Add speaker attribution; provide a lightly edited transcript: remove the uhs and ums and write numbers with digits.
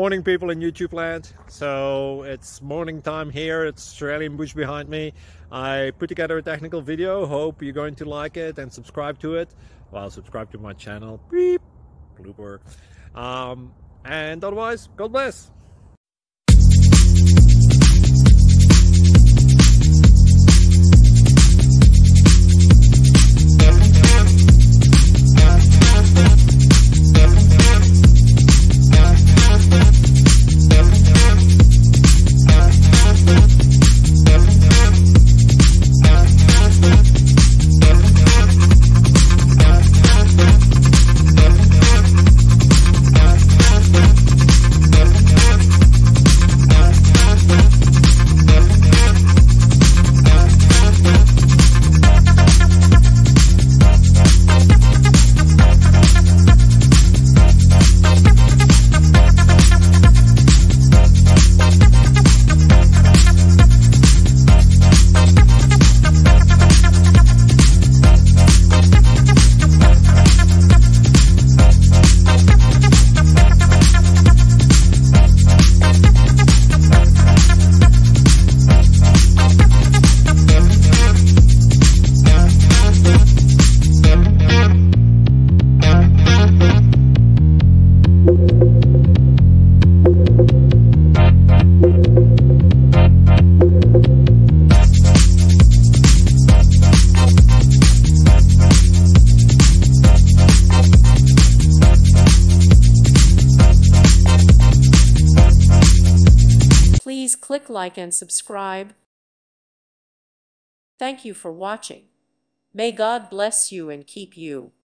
Speaker 1: Morning, people in YouTube land. So it's morning time here. It's Australian bush behind me. I put together a technical video. Hope you're going to like it and subscribe to it. Well, subscribe to my channel. Beep. Blooper. And otherwise, God bless.
Speaker 2: Please click like and subscribe. Thank you for watching. May God bless you and keep you.